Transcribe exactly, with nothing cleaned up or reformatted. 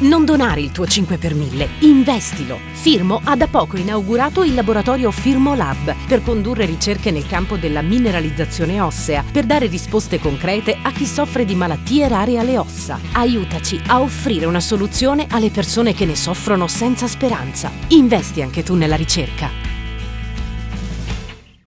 Non donare il tuo cinque per mille, investilo. Firmo ha da poco inaugurato il laboratorio Firmo Lab per condurre ricerche nel campo della mineralizzazione ossea, per dare risposte concrete a chi soffre di malattie rare alle ossa. Aiutaci a offrire una soluzione alle persone che ne soffrono senza speranza. Investi anche tu nella ricerca.